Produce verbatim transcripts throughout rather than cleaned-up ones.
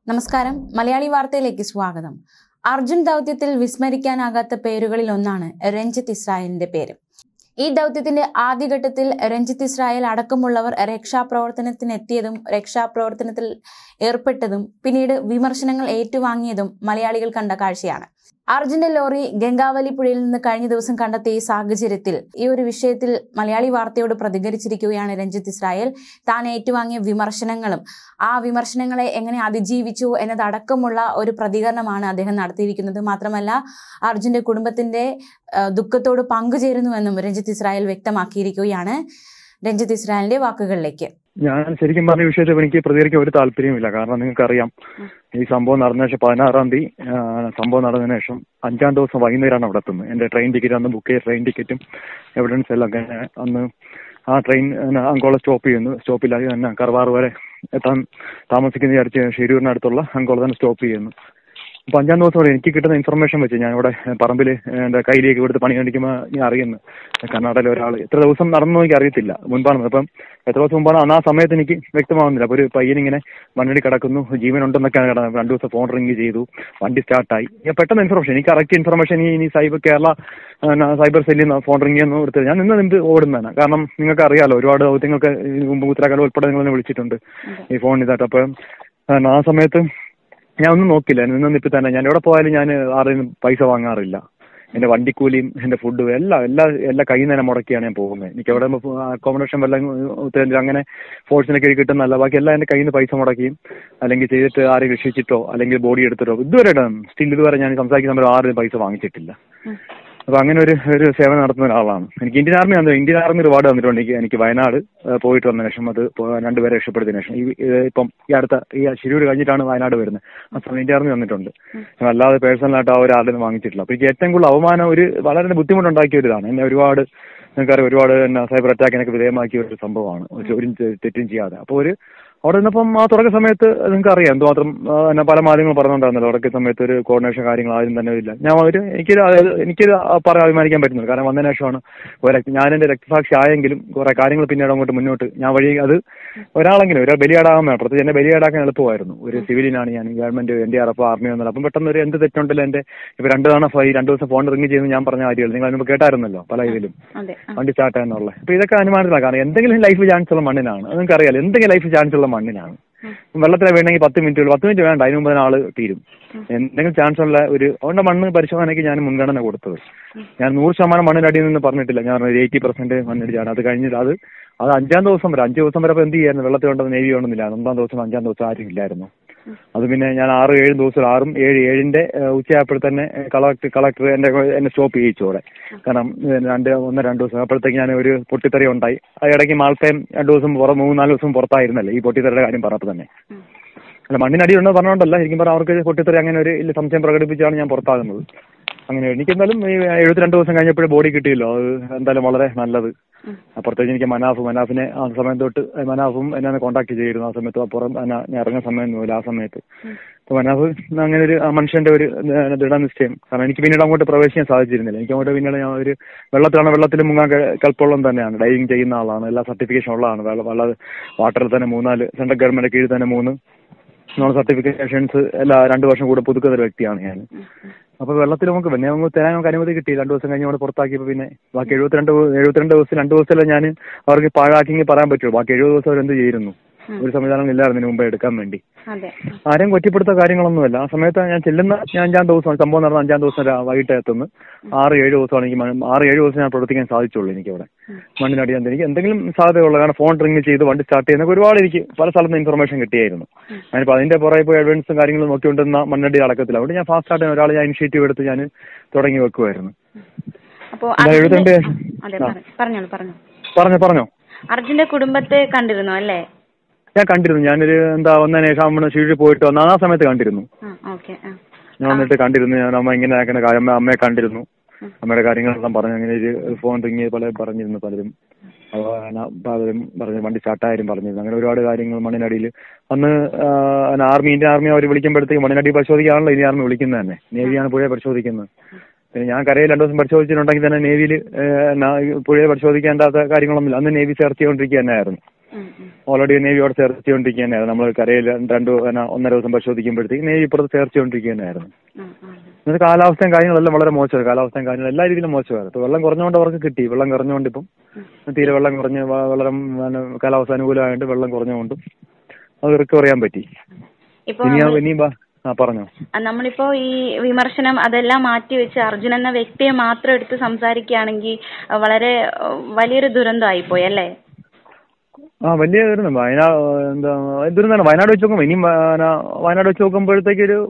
നമസ്കാരം, മലയാളി വാർത്തയിലേക്ക് സ്വാഗതം. അർജുൻ ദൗത്യത്തിൽ വിസ്മരിക്കാനാകാത്ത പേരുകളിൽ ഒന്നാണ് രഞ്ജിത്ത് ഇസ്രായേലിന്റെ പേര്. ഈ ദൗത്യത്തിന്റെ ആദ്യഘട്ടത്തിൽ രഞ്ജിത്ത് ഇസ്രായേൽ അടക്കമുള്ളവർ രക്ഷാപ്രവർത്തനത്തിനെത്തിയതും രക്ഷാപ്രവർത്തനത്തിൽ ഏർപ്പെട്ടതും പിന്നീട് വിമർശനങ്ങൾ ഏറ്റുവാങ്ങിയതും മലയാളികൾ കണ്ട കാഴ്ചയാണ്. അർജുന്റെ ലോറി ഗംഗാവലി പുഴയിൽ നിന്ന് കഴിഞ്ഞ ദിവസം കണ്ടെത്തിയ ഈ സാഹചര്യത്തിൽ ഈ ഒരു വിഷയത്തിൽ മലയാളി വാർത്തയോട് പ്രതികരിച്ചിരിക്കുകയാണ് രഞ്ജിത്ത് ഇസ്രായേൽ. താൻ ഏറ്റുവാങ്ങിയ വിമർശനങ്ങളും ആ വിമർശനങ്ങളെ എങ്ങനെ അതിജീവിച്ചു എന്നതടക്കമുള്ള ഒരു പ്രതികരണമാണ് അദ്ദേഹം നടത്തിയിരിക്കുന്നത്. മാത്രമല്ല, അർജുന്റെ കുടുംബത്തിന്റെ ദുഃഖത്തോട് പങ്കുചേരുന്നുവെന്നും രഞ്ജിത്ത് ഇസ്രായേൽ വ്യക്തമാക്കിയിരിക്കുകയാണ്. രഞ്ജിത്ത് ഇസ്രായേലിന്റെ വാക്കുകളിലേക്ക്. ഞാൻ ശരിക്കും പറഞ്ഞ വിഷയത്തിൽ എനിക്ക് പ്രതികരിക്കാൻ ഒരു താല്പര്യമില്ല. കാരണം നിങ്ങൾക്കറിയാം, ഈ സംഭവം നടന്ന ശേഷം പതിനാറാം തീയതി സംഭവം നടന്നതിന് ശേഷം അഞ്ചാം ദിവസം വൈകുന്നേരമാണ് അവിടെ എത്തുന്നത്. എന്റെ ട്രെയിൻ ടിക്കറ്റ് അന്ന് ബുക്ക് ചെയ്ത ട്രെയിൻ ടിക്കറ്റും എവിഡൻസ് എല്ലാം അന്ന് ആ ട്രെയിൻ അങ്കോള സ്റ്റോപ്പ് ചെയ്യുന്നു. സ്റ്റോപ്പില്ലാതെ തന്നെ കർവാർ വരെ എത്താൻ താമസിക്കുന്ന വിചാരിച്ച് ഷെരൂരിനടുത്തുള്ള അങ്കോള തന്നെ സ്റ്റോപ്പ് ചെയ്യുന്നു. അപ്പൊ അഞ്ചാം ദിവസം വരെ എനിക്ക് കിട്ടുന്ന ഇൻഫർമേഷൻ വെച്ച് ഞാൻ ഇവിടെ പറമ്പിൽ എന്റെ കയ്യിലേക്ക് ഇവിടുത്തെ പണി കണ്ടിക്കുമ്പോൾ ഞാൻ അറിയുന്നു കർണാടകയിലെ ഒരാൾ എത്ര ദിവസം നടന്നു എനിക്ക് അറിയത്തില്ല, മുൻപാണ്. അപ്പം എത്ര ദിവസം മുമ്പാണ് അന്ന് ആ സമയത്ത് എനിക്ക് വ്യക്തമാവുന്നില്ല. അപ്പോൾ ഒരു പയ്യനിങ്ങനെ മണ്ണിൽ കിടക്കുന്നു, ജീവനുണ്ടെന്നൊക്കെയാണ് കിടന്നത്. രണ്ടു ദിവസം ഫോൺ റിങ് ചെയ്തു, വണ്ടി സ്റ്റാർട്ടായി. ഞാൻ പെട്ടെന്ന് ഇൻഫർമേഷൻ, എനിക്ക് കറക്റ്റ് ഇൻഫർമേഷൻ ഈ ഇനി സൈബർ കേരള സൈബർ സെല്ലിൽ നിന്ന് ഫോൺ റിങ് ചെയ്യുന്നു എടുത്തത്. ഞാൻ നിന്ന് നിന്ന് ഓടുന്നതാണ്. കാരണം നിങ്ങൾക്ക് അറിയാലോ, ഒരുപാട് ദൗത്യങ്ങൾക്ക് മുമ്പ് ഉത്തരാഖണ്ഡ് ഉൾപ്പെടെ നിങ്ങളെന്നെ വിളിച്ചിട്ടുണ്ട് ഈ ഫോൺ ഇതായിട്ട്. അപ്പം ആ സമയത്ത് ഞാൻ ഒന്നും നോക്കില്ല, നിന്ന് നിപ്പിൽ തന്നെ. ഞാൻ എവിടെ പോയാലും ഞാൻ ആരെയും പൈസ വാങ്ങാറില്ല. എന്റെ വണ്ടിക്കൂലിയും എന്റെ ഫുഡും എല്ലാം എല്ലാ എല്ലാ കയ്യിൽ നിന്ന് തന്നെ മുടക്കിയാണ് ഞാൻ പോകുന്നത്. എനിക്ക് എവിടെ അക്കോമഡേഷൻ വല്ല ഉത്തരേന്ത്യ അങ്ങനെ ഫോഴ്സിനൊക്കെ കിട്ടുന്നല്ല, ബാക്കി എല്ലാം എന്റെ കയ്യിൽ നിന്ന് പൈസ മുടക്കിയും അല്ലെങ്കിൽ ചെയ്തിട്ട് ആരെയും രക്ഷിച്ചിട്ടോ അല്ലെങ്കിൽ ബോഡി എടുത്തിട്ടോ ഇതുവരെ സ്റ്റിൽ ഇതുവരെ ഞാൻ സംസാരിക്കുന്ന സമയത്ത് ആരും പൈസ വാങ്ങിച്ചിട്ടില്ല. അപ്പൊ അങ്ങനെ ഒരു ഒരു സേവനം നടത്തുന്ന ഒരാളാണ്. എനിക്ക് ഇന്ത്യൻ ആർമി വന്നത് ഇന്ത്യൻ ആർമി റിവാർഡ് തന്നിട്ടുണ്ട്. എനിക്ക് എനിക്ക് വയനാട് പോയിട്ട് വന്ന ശേഷം അത് രണ്ടുപേരെ രക്ഷപ്പെടുത്തിയതിനു ശേഷം ഈ ഇപ്പം ഈ അടുത്ത ഈ ശിരൂർ കഴിഞ്ഞിട്ടാണ് വയനാട് വരുന്നത്. ആ സമയം ഇന്ത്യൻ ആർമി വന്നിട്ടുണ്ട്. അല്ലാതെ പേഴ്സണലായിട്ട് ആ ഒരാളുടെ വാങ്ങിച്ചിട്ടില്ല. അപ്പൊ എനിക്ക് ഏറ്റവും കൂടുതൽ അവമാനം, ഒരു വളരെ ബുദ്ധിമുട്ടുണ്ടാക്കിയ ഒരു ഇതാണ്. എന്നെ ഒരുപാട് നിങ്ങൾക്കറിയാം, ഒരുപാട് സൈബർ അറ്റാക്കിനൊക്കെ വിധേയമാക്കിയ ഒരു സംഭവമാണ്, ഒരു തെറ്റും ചെയ്യാതെ. അപ്പോൾ ഒരു അവിടെ നിന്നപ്പം ആ തുടക്ക സമയത്ത് നിങ്ങൾക്ക് അറിയാം എന്തുമാത്രം പല മാധ്യമങ്ങൾ പറഞ്ഞിട്ടുണ്ടായിരുന്നല്ലോ. തുടക്ക സമയത്ത് ഒരു കോർഡിനേഷൻ കാര്യങ്ങൾ ആരും തന്നെ ഇല്ല. ഞാൻ ഒരു എനിക്കൊരു എനിക്കൊരു പറയാൻ അഭിമാനിക്കാൻ പറ്റുന്നത്. കാരണം വന്നതിന് ശേഷമാണ് കുറെ ഞാൻ എന്റെ രക്തസാക്ഷി ആയെങ്കിലും കുറെ കാര്യങ്ങൾ പിന്നീട് അങ്ങോട്ട് മുന്നോട്ട് ഞാൻ വഴി അത് ഒരാളെങ്കിലും ഒരാൾ ബലിയാടാകാൻ വേണം. പ്രത്യേകിച്ച് എന്നെ ബലിയാടാക്കാൻ എളുപ്പമായിരുന്നു. ഒരു സിവിലിനാണ് ഞാൻ, government N D R F army വന്നത്. അപ്പം പെട്ടെന്ന് ഒരു എന്ത് തെറ്റുണ്ടല്ലോ എന്റെ ഇപ്പൊ രണ്ടു തവണ ഫൈ രണ്ടു ദിവസം ഫോൺ റിങ് ചെയ്യുന്നത് ഞാൻ പറഞ്ഞ കാര്യങ്ങൾ നിങ്ങൾ അതിന് കേട്ടായിരുന്നല്ലോ പല ഇതിലും വണ്ടി സ്റ്റാർട്ട് ആയെന്നുള്ള. അപ്പൊ ഇതൊക്കെ അനുമാനത്തിലാണ്. കാരണം എന്തെങ്കിലും ലൈഫ് ചാൻസ് ഉള്ള മണ്ണിനാണ്, അത് നിങ്ങൾക്ക് അറിയാലോ. എന്തെങ്കിലും ലൈഫ് ചാൻസ് ഉള്ള മണ്ണിനാണ്. വെള്ളത്തിലെ വേണമെങ്കിൽ പത്ത് മിനിറ്റ് പത്ത് മിനിറ്റ് വേണ്ട, അതിന് മുമ്പ് ആള് തീരും. എന്തെങ്കിലും ചാൻസ് ഉള്ള ഒരു അതുകൊണ്ട് മണ്ണ് പരിശോധനയ്ക്ക് ഞാൻ മുൻഗണന കൊടുത്തത്. ഞാൻ നൂറ് ശതമാനം മണ്ണിനടിയിൽ നിന്ന് പറഞ്ഞിട്ടില്ല. ഞാൻ ഒരു എയ്റ്റി പെർസെന്റ് മണ്ണിടിച്ചാണ്. അത് കഴിഞ്ഞിട്ട് അത് അത് അഞ്ചാം ദിവസം വരെ അഞ്ച് ദിവസം വരെ അപ്പൊ എന്ത് ചെയ്യായിരുന്നു, വെള്ളത്തിൽ ഉണ്ടെന്ന് നേവി ഉണ്ടെന്നില്ല. ഒന്നാം ദിവസം അഞ്ചാം ദിവസം ആരും ഇല്ലായിരുന്നു. അത് പിന്നെ ഞാൻ ആറ് ഏഴ് ദിവസം ആറും ഏഴ് ഏഴിന്റെ ഉച്ചയായപ്പോൾ തന്നെ കളക്ടർ കളക്ടർ എന്റെ എന്നെ സ്റ്റോപ്പ് ചെയ്യിച്ചു അവിടെ. കാരണം രണ്ട് ഒന്ന് രണ്ട് ദിവസം അപ്പോഴത്തേക്ക് ഞാൻ ഒരു പൊട്ടിത്തെറി ഉണ്ടായി. ആ ഇടയ്ക്ക് മാൾട്ടയും രണ്ടു ദിവസം പുറം മൂന്ന് നാല് ദിവസം പുറത്തായിരുന്നല്ലേ ഈ പൊട്ടിത്തെറിയുടെ കാര്യം പറഞ്ഞപ്പോൾ തന്നെ. അല്ല, മണ്ണിനടി ഉണ്ടെന്ന് പറഞ്ഞുകൊണ്ടല്ല, ശരിക്കും പറഞ്ഞാൽ അവർക്ക് പൊട്ടിത്തെറി അങ്ങനെ ഒരു സംശയം പ്രകടിപ്പിച്ചാണ് ഞാൻ പുറത്താകുന്നത്. അങ്ങനെ എനിക്ക് എന്തായാലും ഈ എഴുപത്തിരണ്ട് ദിവസം കഴിഞ്ഞപ്പോഴേ ബോഡി കിട്ടിയല്ലോ. അത് എന്തായാലും വളരെ നല്ലത്. അപ്പുറത്തേക്ക് എനിക്ക് മനാഫ് മനാഫിനെ ആ സമയം തൊട്ട് മനാഫും എന്നെ കോൺടാക്ട് ചെയ്തിരുന്നു. ആ സമയത്ത് അപ്പുറം ഞാൻ ഇറങ്ങുന്ന സമയം പോലും ആ സമയത്ത് മനാഫ് അങ്ങനെ ഒരു മനുഷ്യന്റെ ഒരു ദൃഢനിശ്ചയം. കാരണം എനിക്ക് പിന്നീട് അങ്ങോട്ട് പ്രവേശിക്കാൻ സാധിച്ചിരുന്നില്ല. എനിക്ക് അങ്ങോട്ട് പിന്നീട് ഞാൻ ഒരു വെള്ളത്തിലാണ് വെള്ളത്തിൽ മുങ്ങാൻ കൽപ്പുള്ളം തന്നെയാണ്. ഡൈവിംഗ് ചെയ്യുന്ന ആളാണ്, എല്ലാ സർട്ടിഫിക്കേഷൻ ഉള്ളതാണ്. വെള്ള വാട്ടറിൽ തന്നെ മൂന്നാല് സെൻട്രൽ ഗവൺമെന്റ് കീഴിൽ തന്നെ മൂന്ന് നോൺ സർട്ടിഫിക്കേഷൻസ് എല്ലാ രണ്ടു വർഷം കൂടെ പുതുക്കുന്ന ഒരു വ്യക്തിയാണ് ഞാൻ. അപ്പൊ വെള്ളത്തിൽ നമുക്ക് പിന്നെ നമുക്ക് തരാൻ നമുക്ക് അനുമതി കിട്ടി. രണ്ടു ദിവസം കഴിഞ്ഞ് അവിടെ പുറത്താക്കിയപ്പോൾ പിന്നെ ബാക്കി എഴുപത്തിരണ്ട് എഴുപത്തിരണ്ട് ദിവസം രണ്ടു ദിവസത്തിലെ ഞാൻ അവർക്ക് പാഴാക്കിങ്ങ് പറയാൻ പറ്റുള്ളൂ. ബാക്കി എഴുപത് ദിവസം അവർ എന്ത് ചെയ്യുന്നു, ഒരു സംവിധാനം ഇല്ലായിരുന്നു ഇതിന് മുമ്പേ എടുക്കാൻ വേണ്ടി. ആരെയും കൊറ്റിപ്പെടുത്ത കാര്യങ്ങളൊന്നുമല്ല. ആ സമയത്ത് ഞാൻ ചെല്ലുന്ന ഞാൻ അഞ്ചാം ദിവസമാണ് സംഭവം നടന്ന അഞ്ചാം ദിവസം വൈകിട്ട് എത്തുന്നു. ആറ് ഏഴ് ദിവസമാണ് എനിക്ക് ആറ് ഏഴ് ദിവസം ഞാൻ പ്രവർത്തിക്കാൻ സാധിച്ചുള്ളൂ. എനിക്ക് അവിടെ മണ്ണിനടിയാൻ എനിക്ക് എന്തെങ്കിലും സാധ്യതയുള്ളൂ. കാരണം ഫോൺ റിങ് ചെയ്ത് വണ്ടി സ്റ്റാർട്ട് ചെയ്യുന്നൊക്കെ ഒരുപാട് എനിക്ക് പല സ്ഥലത്ത് നിന്ന് ഇൻഫർമേഷൻ കിട്ടിയായിരുന്നു. ഞാനിപ്പോൾ അതിന്റെ പുറകെ പോയി എവിഡൻസും കാര്യങ്ങളും നോക്കിക്കൊണ്ടിരുന്ന മണ്ണടി അടക്കത്തില്ല. അതുകൊണ്ട് ഞാൻ ഫാസ്റ്റ് ആയിട്ട് ഒരാളെ ഞാൻ ഇനിഷ്യേറ്റീവ് എടുത്ത് ഞാൻ തുടങ്ങി വെക്കുമായിരുന്നു. എഴുപത്തിരണ്ട് പറഞ്ഞോ പറഞ്ഞോ അർജുന്റെ കുടുംബത്തെ കണ്ടിരുന്നു അല്ലേ? ഞാൻ കണ്ടിരുന്നു. ഞാനൊരു എന്താ വന്നതിന് ശേഷം നമ്മൾ ഷീഴിൽ പോയിട്ട് വന്ന ആ സമയത്ത് കണ്ടിരുന്നു. ഞാൻ വന്നിട്ട് കണ്ടിരുന്നു. ഞാൻ അമ്മ ഇങ്ങനെ ആക്കുന്ന കാര്യം അമ്മയെ കണ്ടിരുന്നു. അമ്മയുടെ കാര്യങ്ങളെല്ലാം പറഞ്ഞു. അങ്ങനെ ഒരു ഫോൺ റിങ് പല പറഞ്ഞിരുന്നു പലരും. പലരും പറഞ്ഞു വണ്ടി സ്റ്റാർട്ടായാലും പറഞ്ഞിരുന്നു. അങ്ങനെ ഒരുപാട് കാര്യങ്ങൾ മണ്ണിനടിയിൽ അന്ന് ആർമി ഇന്ത്യൻ ആർമി അവർ വിളിക്കുമ്പോഴത്തേക്ക് മണ്ണിനടി പരിശോധിക്കാണല്ലോ ഇന്ത്യൻ ആർമി വിളിക്കുന്നത് തന്നെ. നേവിയാണ് പുഴയെ പരിശോധിക്കുന്നത്. പിന്നെ ഞാൻ കരയിൽ രണ്ടു ദിവസം പരിശോധിച്ചിട്ടുണ്ടെങ്കിൽ തന്നെ നേവിയിൽ പുഴയെ പരിശോധിക്കേണ്ടാത്ത കാര്യങ്ങളൊന്നുമില്ല. അന്ന് നേവി സെർച്ച് ചെയ്തുകൊണ്ടിരിക്കുക തന്നെയായിരുന്നു. ഓൾറെഡി നേവി അവിടെ സെർച്ച് ചെയ്തുകൊണ്ടിരിക്കുകയായിരുന്നു. നമ്മൾ കരയിൽ രണ്ട് ഒന്നര ദിവസം പരിശോധിക്കുമ്പോഴത്തേക്ക് നേവി ഇപ്പുറത്ത് സെർച്ച് ചെയ്തുകൊണ്ടിരിക്കുകയായിരുന്നു. എന്നിട്ട് കാലാവസ്ഥയും കാര്യങ്ങളെല്ലാം വളരെ മോശമായി. കാലാവസ്ഥയും കാര്യങ്ങളും എല്ലാ രീതിയിലും മോശമായിരുന്നു. വെള്ളം കുറഞ്ഞുകൊണ്ട് അവർക്ക് കിട്ടി. വെള്ളം കുറഞ്ഞുകൊണ്ട് ഇപ്പം തീരെ വെള്ളം കുറഞ്ഞ് വളരെ കാലാവസ്ഥ അനുകൂലമായിട്ട് വെള്ളം കുറഞ്ഞുകൊണ്ടും അത് റിക്കവർ ചെയ്യാൻ പറ്റി. ഇനി ഇനിയും ആ പറഞ്ഞോ. നമ്മളിപ്പോ ഈ വിമർശനം അതെല്ലാം മാറ്റിവെച്ച് അർജുൻ എന്ന വ്യക്തിയെ മാത്രം എടുത്ത് സംസാരിക്കുകയാണെങ്കിൽ വളരെ വലിയൊരു ദുരന്തമായിപ്പോയി അല്ലേ? ആ വലിയ ദുരന്തം. വയനാട് എന്താ ദുരന്തമാണ്. വയനാട് വെച്ച് നോക്കുമ്പോൾ ഇനിയും വയനാട് വെച്ച് നോക്കുമ്പോഴത്തേക്ക് ഒരു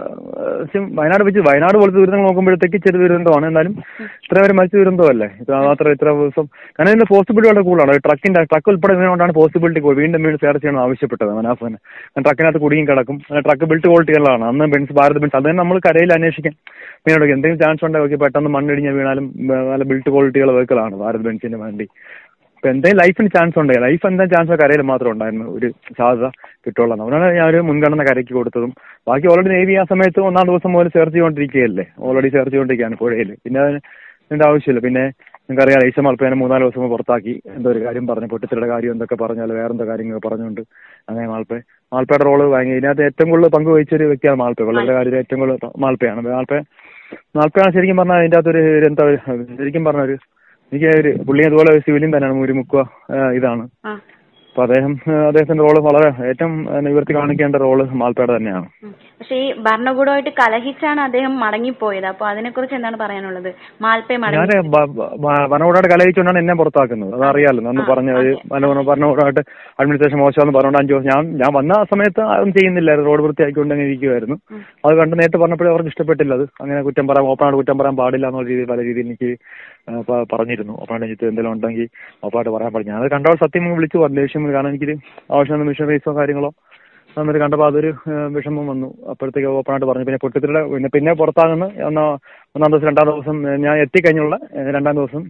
വയനാട് വെച്ച് വയനാട് പോലത്തെ ദുരന്തങ്ങൾ നോക്കുമ്പോഴത്തേക്ക് ചെറിയ ദുരന്തമാണ്. എന്നാലും ഇത്ര വരെ മരിച്ച ദുരന്തമല്ലേ? ഇത്ര മാത്രം ഇത്ര ദിവസം കാരണം ഇതിന്റെ പോസിബിലിറ്റി വളരെ കൂടുതലാണ്. ട്രക്കിന്റെ ട്രക്ക് ഉൾപ്പെടെ ഇതിനുകൊണ്ടാണ് പോസിബിലിറ്റി വീണ്ടും വീണ്ടും ഷെയർ ചെയ്യണം ആവശ്യപ്പെട്ടത് മനാഫിന്. ട്രക്കിനകത്ത് കുടുങ്ങി കിടക്കും. ട്രക്ക് ബിൽറ്റ് ക്വാളിറ്റികളാണ്. അന്ന് ബെൻസ് ഭാരത് ബെൻസ് അത് തന്നെ നമ്മൾ കരയിൽ അന്വേഷിക്കാൻ മെയിനോട് എന്തെങ്കിലും ചാൻസ് ഉണ്ടെങ്കിൽ പെട്ടെന്ന് മണ്ണിടിഞ്ഞ് വീണാലും നല്ല ബിൽറ്റ് ക്വാളിറ്റികൾ വെഹിക്കിളാണ് ഭാരത് ബെൻസിന് വേണ്ടി. ഇപ്പൊ എന്തെങ്കിലും ലൈഫിന് ചാൻസ് ഉണ്ട്. ലൈഫ് എന്താ ചാൻസ് കരയിൽ മാത്രം ഉണ്ടായിരുന്നു ഒരു സാധ്യത കിട്ടുള്ളൂ. അതുകൊണ്ടാണ് ഞാൻ ഒരു മുൻഗണന കരയ്ക്ക് കൊടുത്തതും. ബാക്കി ഓൾറെഡി നേവി ആ സമയത്ത് ഒന്നാം ദിവസം മുതൽ സെർച്ച് ചെയ്തുകൊണ്ടിരിക്കുകയല്ലേ. ഓൾറെഡി സെർച്ച് ചെയ്തുകൊണ്ടിരിക്കുകയാണ് പുഴയിൽ. പിന്നെ അതിന്റെ ആവശ്യമില്ല. പിന്നെ നിങ്ങൾക്കറിയാം ഐസം അൽപ്പേനെ മൂന്നാല് ദിവസം പുറത്താക്കി. എന്തോ ഒരു കാര്യം പറഞ്ഞു, പൊട്ടിച്ചിയുടെ കാര്യം എന്തൊക്കെ പറഞ്ഞാൽ വേറെന്തോ കാര്യങ്ങൾ പറഞ്ഞുകൊണ്ട് അങ്ങനെ മാൽപ്പേ മാൽപ്പയുടെ റോള് വാങ്ങി. ഇതിനകത്ത് ഏറ്റവും കൂടുതൽ പങ്ക് വഹിച്ചൊരു വ്യക്തിയാണ് മാൽപ്പേ. വെള്ളത്തിന്റെ കാര്യത്തിൽ ഏറ്റവും കൂടുതൽ മാൽപ്പയാണ്. മാൽപ്പേ മാൽപ്പയാണ് ശരിക്കും പറഞ്ഞാൽ അതിൻ്റെ അകത്തൊരു എന്താ ശരിക്കും പറഞ്ഞൊരു എനിക്ക് ഒരു പുള്ളി അതുപോലെ സിവിലിയൻ തന്നെയാണ്. ഒരു മുക്കുക ഇതാണ്. അപ്പൊ അദ്ദേഹം അദ്ദേഹത്തിന്റെ റോള് വളരെ ഏറ്റവും നിവർത്തി കാണിക്കേണ്ട റോള് മാൽപ്പയുടെ തന്നെയാണ്. പക്ഷേ ഈ ഭരണകൂടമായിട്ട് കലഹിച്ചാണ് അദ്ദേഹം മടങ്ങിപ്പോയത്. അപ്പൊ അതിനെ കുറിച്ച് എന്താണ് പറയാനുള്ളത്? മാൽപ്പേ ഞാൻ ഭരണകൂടമായിട്ട് കലഹിച്ചുകൊണ്ടാണ് എന്നെ പുറത്താക്കുന്നത്. അതറിയാലോ. അന്ന് പറഞ്ഞത് ഭരണകൂടമായിട്ട് അഡ്മിനിസ്ട്രേഷൻ മോശമാണെന്ന് പറഞ്ഞുകൊണ്ട് അഞ്ചു ദിവസം ഞാൻ ഞാൻ വന്ന സമയത്ത് അതൊന്നും ചെയ്യുന്നില്ലായിരുന്നു. റോഡ് വൃത്തിയാക്കിക്കൊണ്ട് അങ്ങനെ ഇരിക്കുമായിരുന്നു. അത് കണ്ട് നേരിട്ട് പറഞ്ഞപ്പോഴേ അവർക്ക് ഇഷ്ടപ്പെട്ടില്ല. അത് അങ്ങനെ കുറ്റം പറയാൻ ഓപ്പണായിട്ട് കുറ്റം പറയാൻ പാടില്ല എന്നുള്ള രീതിയിൽ പല രീതിയിൽ എനിക്ക് പറഞ്ഞിരുന്നു. ഓപ്പണായിട്ട് എനിക്ക് എന്തെങ്കിലും ഉണ്ടെങ്കിൽ ഓപ്പണായിട്ട് പറയാൻ പാടില്ല. ഞാനത് കണ്ടപ്പോൾ സത്യം വിളിച്ചു പറഞ്ഞു ദേഷ്യം. കാരണം എനിക്ക് ആവശ്യമുള്ള മിഷനറീസോ കാര്യങ്ങളോ എന്നിട്ട് കണ്ടപ്പോൾ അതൊരു വിഷമം വന്നു. അപ്പോഴത്തേക്ക് ഓപ്പണായിട്ട് പറഞ്ഞു. പിന്നെ പൊട്ടിത്തിരുടെ പിന്നെ പിന്നെ പുറത്താകുന്ന ഒന്നാ ഒന്നാം ദിവസം രണ്ടാം ദിവസം ഞാൻ എത്തിക്കഴിഞ്ഞുള്ള രണ്ടാം ദിവസം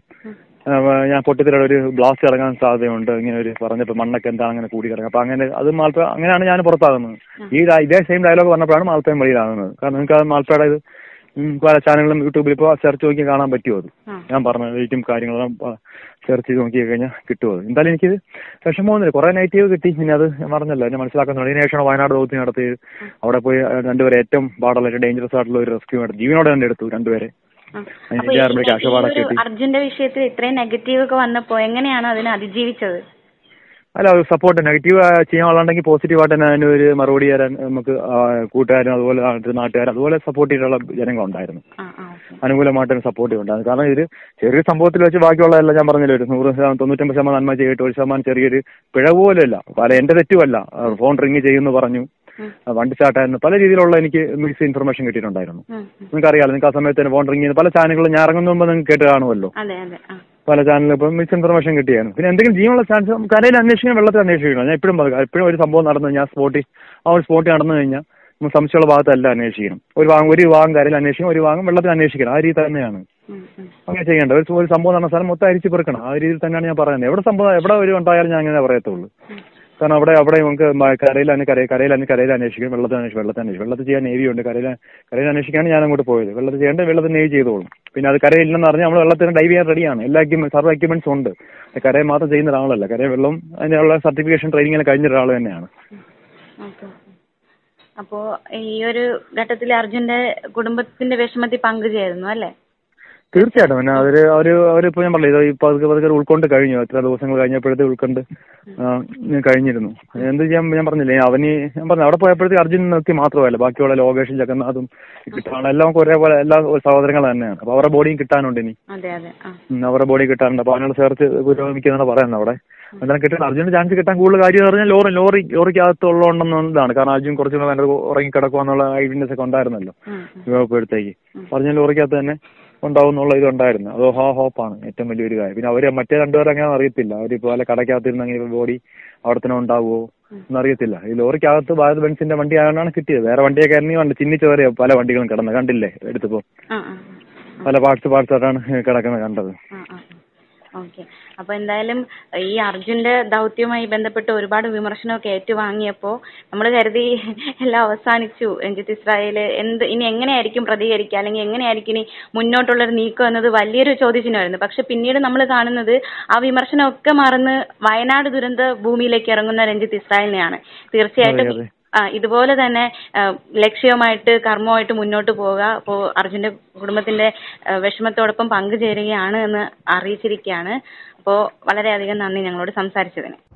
ഞാൻ പൊട്ടിത്തിരുടെ ഒരു ബ്ലാസ്റ്റ് ഇറങ്ങാൻ സാധ്യതയുണ്ട് ഇങ്ങനെ ഒരു പറഞ്ഞപ്പോൾ മണ്ണൊക്കെ എന്താ അങ്ങനെ കൂടി കിടക്കുക. അപ്പൊ അങ്ങനെ അത് മാൽപ്പ അങ്ങനെയാണ് ഞാൻ പുറത്താകുന്നത്. ഈ ഇതേ സെയിം ഡയലോഗ് പറഞ്ഞപ്പോഴാണ് മാൽപ്പയും വെളിയിലാകുന്നത്. കാരണം നിങ്ങൾക്ക് അത് മാൽപ്പയുടെ ഇത് പല ചാനലുകളും യൂട്യൂബിൽ ഇപ്പോൾ സെർച്ച് നോക്കി കാണാൻ പറ്റുമോ? അത് ഞാൻ പറഞ്ഞ റേറ്റും കാര്യങ്ങളും സെർച്ച് ചെയ്ത് നോക്കി കഴിഞ്ഞാൽ കിട്ടുമോ? എന്തായാലും എനിക്കിത് വിഷമമൊന്നുമില്ല. കുറെ നെഗറ്റീവ് കിട്ടി. പിന്നെ അത് ഞാൻ പറഞ്ഞല്ലോ എന്നെ മനസ്സിലാക്കുന്നുണ്ട്. അതിനുശേഷമാണ് വയനാട് ദൗത്യം നടത്തിയത്. അവിടെ പോയി രണ്ടുപേരെ ഏറ്റവും പാടുള്ള ഡേഞ്ചറസ് ആയിട്ടുള്ള ഒരു റെസ്ക്യൂ എടുത്തു. ജീവനോടെ തന്നെ എടുത്തു രണ്ടുപേരെ. അർജുന്റെ വിഷയത്തിൽ ഇത്രയും നെഗറ്റീവ് ഒക്കെ വന്നപ്പോ എങ്ങനെയാണ് അതിനെ അതിജീവിച്ചത്? അല്ല സപ്പോർട്ട് നെഗറ്റീവ് ചെയ്യാനുണ്ടെങ്കിൽ പോസിറ്റീവായിട്ട് തന്നെ അതിന് ഒരു മറുപടി തരാൻ നമുക്ക് കൂട്ടുകാരും അതുപോലെ നാട്ടുകാരും അതുപോലെ സപ്പോർട്ട് ചെയ്തിട്ടുള്ള ജനങ്ങളുണ്ടായിരുന്നു. അനുകൂലമായിട്ട് സപ്പോർട്ട് ചെയ്യുന്നുണ്ടായിരുന്നു. കാരണം ഇത് ചെറിയൊരു സംഭവത്തിൽ വെച്ച് ബാക്കിയുള്ളതല്ല ഞാൻ പറഞ്ഞല്ലോ ഒരു നൂറ് ശതമാനം തൊണ്ണൂറ്റമ്പത് ശതമാനം നന്മ ചെയ്തിട്ട് ഒരു ശതമാനം ചെറിയൊരു പിഴവ് പോലുമല്ല. പല എന്റെ തെറ്റുമല്ല. ഫോൺ റിങ് ചെയ്യുമെന്ന് പറഞ്ഞു, വണ്ടി സ്റ്റാർട്ടായിരുന്നു, പല രീതിയിലുള്ള എനിക്ക് മിസ് ഇൻഫർമേഷൻ കിട്ടിയിട്ടുണ്ടായിരുന്നു. നിങ്ങൾക്ക് അറിയാലോ, നിങ്ങൾക്ക് ആ സമയത്ത് ഫോൺ റിങ് ചെയ്യുന്ന പല ചാനലുകളും ഞാൻ ഇറങ്ങുന്ന മുമ്പ് നിങ്ങൾക്ക് കേട്ട് കാണുമല്ലോ. പല ചാനലിലും ഇപ്പം മിസ് ഇൻഫർമേഷൻ കിട്ടിയായിരുന്നു. പിന്നെ എന്തെങ്കിലും ജീവനുള്ള ചാൻസ് കരയിൽ അന്വേഷിക്കണം, വെള്ളത്തിൽ അന്വേഷിക്കണം. ഞാൻ എപ്പോഴും പറയും, എപ്പോഴും ഒരു സംഭവം നടന്നു കഴിഞ്ഞാൽ സ്പോട്ടിൽ ആ ഒരു സ്പോട്ടിൽ നടന്നു കഴിഞ്ഞാൽ നമ്മൾ സംശയമുള്ള ഭാഗത്തല്ല അന്വേഷിക്കണം. ഒരു ഭാഗം ഒരു ഭാഗം കരയിൽ അന്വേഷിക്കണം, ഒരു ഭാഗം വെള്ളത്തിൽ അന്വേഷിക്കണം. ആ രീതി തന്നെയാണ് അങ്ങനെ ചെയ്യേണ്ടത്. ഒരു ഒരു സംഭവം നടന്ന സ്ഥലം മൊത്തം അരിച്ചു പെറുക്കണം. ആ രീതിയിൽ തന്നെയാണ് ഞാൻ പറയുന്നത്. എവിടെ സംഭവം എവിടെ ഒരു ഉണ്ടായാലും ഞാൻ അങ്ങനെ പറയത്തുള്ളൂ. കാരണം അവിടെ അവിടെ നമുക്ക് കരയിൽ തന്നെ കരയിൽ കരയിൽ തന്നെ കരയിൽ അന്വേഷിക്കും, വെള്ളത്തിൽ അന്വേഷിക്കും, വെള്ളത്തിൽ അന്വേഷിക്കും. വെള്ളത്തിൽ ചെയ്യാൻ നേവി ഉണ്ട്. കരയിൽ കരയിൽ അന്വേഷിക്കാണ് ഞാൻ അങ്ങോട്ട് പോയത്. വെള്ളത്തിൽ ചെയ്യേണ്ടത് വെള്ളത്തിൽ നേവി ചെയ്തോളും. പിന്നെ അത് കരയില്ലെന്ന് പറഞ്ഞാൽ നമ്മൾ വെള്ളത്തിന് ഡൈവ് ചെയ്യാൻ റെഡിയാണ്. എല്ലാ എക്യുപ്മെന്റ് സർവ്വ എക്യുപ്മെന്റ്സ് ഉണ്ട്. കരയിൽ മാത്രം ചെയ്യുന്ന ഒരാളല്ല. കരയിൽ വെള്ളം അതിനുള്ള സർട്ടിഫിക്കേഷൻ ട്രെയിനിങ്ങിൽ കഴിഞ്ഞ ഒരാൾ തന്നെയാണ്. അപ്പോ ഈ ഒരു ഘട്ടത്തിൽ അർജുന്റെ കുടുംബത്തിന്റെ വിഷമത്തിൽ പങ്കുചേരുന്നു അല്ലേ? തീർച്ചയായിട്ടും. പിന്നെ അവര് അവര് അവരിപ്പോ ഞാൻ പറഞ്ഞില്ല, ഈ പതുക്കെ പതുക്കെ ഉൾക്കൊണ്ട് കഴിഞ്ഞു. എത്ര ദിവസങ്ങൾ കഴിഞ്ഞപ്പോഴത്തെ ഉൾക്കൊണ്ട് കഴിഞ്ഞിരുന്നു. എന്ത് ചെയ്യാൻ ഞാൻ പറഞ്ഞില്ലേ, അവന് ഞാൻ പറഞ്ഞു അവിടെ പോയപ്പോഴത്തേക്ക് അർജുൻ നോക്കി മാത്രമല്ല, ബാക്കിയുള്ള ലോകേഷും ജഗന്നാഥും കിട്ടാണ്. എല്ലാം ഒരേപോലെ എല്ലാ സഹോദരങ്ങൾ തന്നെയാണ്. അപ്പൊ അവരുടെ ബോഡിയും കിട്ടാനുണ്ട്. ഇനി അവരുടെ ബോഡി കിട്ടാനുണ്ട്. അപ്പൊ അതിനുള്ള സെർച്ച് പുരോഗമിക്കുന്നതാണ് പറയുന്നത്. അവിടെ എന്താണ് കിട്ടുന്നത്? അർജുന് ചാൻസ് കിട്ടാൻ കൂടുതൽ കാര്യം എന്ന് പറഞ്ഞാൽ ലോറി ലോറി ലോറിക്കകത്തുള്ളതുകൊണ്ടെന്നതാണ്. കാരണം അർജുൻ കുറച്ചുകൂടെ വേണ്ടത് ഉറങ്ങിക്കിടക്കുവാന്നുള്ള ഐഡിയൻസ് ഒക്കെ ഉണ്ടായിരുന്നല്ലോ ഇപ്പോഴത്തേക്ക്. അർജുൻ ലോറിക്കകത്ത് തന്നെ ഉണ്ടാവും എന്നുള്ള ഇതുണ്ടായിരുന്നു. അത് ഹോ ഹോപ്പാണ് ഏറ്റവും വലിയൊരു കാര്യം. പിന്നെ അവര് മറ്റേ രണ്ടുപേരും അങ്ങനെ അറിയത്തില്ല. അവരിപ്പോ അല്ല കടക്കകത്തിരുന്നെങ്കിൽ ബോഡി അവിടെ തന്നെ ഉണ്ടാവുമോ എന്നറിയത്തില്ല. ഈ ലോറിക്കകത്ത് ഭാരത് ബെൻസിന്റെ വണ്ടി ആയതുകൊണ്ടാണ് കിട്ടിയത്. വേറെ വണ്ടിയൊക്കെ ഇറങ്ങി വണ്ടി ചിന്നിച്ചേറിയ പല വണ്ടികളും കിടന്നത് കണ്ടില്ലേ? എടുത്തപ്പോ പല പാർട്സ് പാർട്സ് ആയിട്ടാണ് കിടക്കുന്നത് കണ്ടത്. ഓക്കെ. അപ്പൊ എന്തായാലും ഈ അർജുന്റെ ദൗത്യവുമായി ബന്ധപ്പെട്ട് ഒരുപാട് വിമർശനമൊക്കെ ഏറ്റുവാങ്ങിയപ്പോ നമ്മൾ കരുതി എല്ലാം അവസാനിച്ചു, രഞ്ജിത്ത് ഇസ്രായേല് എന്ത് ഇനി എങ്ങനെയായിരിക്കും പ്രതികരിക്കുക, അല്ലെങ്കിൽ എങ്ങനെയായിരിക്കും ഇനി മുന്നോട്ടുള്ളൊരു നീക്കം എന്നത് വലിയൊരു ചോദ്യചിഹ്നമായിരുന്നു. പക്ഷെ പിന്നീട് നമ്മൾ കാണുന്നത് ആ വിമർശനമൊക്കെ മറന്ന് വയനാട് ദുരന്ത ഭൂമിയിലേക്ക് ഇറങ്ങുന്ന രഞ്ജിത്ത് ഇസ്രായേലിനെയാണ്. തീർച്ചയായിട്ടും ആ ഇതുപോലെ തന്നെ ലക്ഷ്യവുമായിട്ട് കർമ്മമായിട്ട് മുന്നോട്ട് പോവുക. അപ്പോൾ അർജുന്റെ കുടുംബത്തിന്റെ വിഷമത്തോടൊപ്പം പങ്കുചേരുകയാണ് എന്ന് അറിയിച്ചിരിക്കുകയാണ്. അപ്പോൾ വളരെയധികം നന്ദി ഞങ്ങളോട് സംസാരിച്ചതിന്.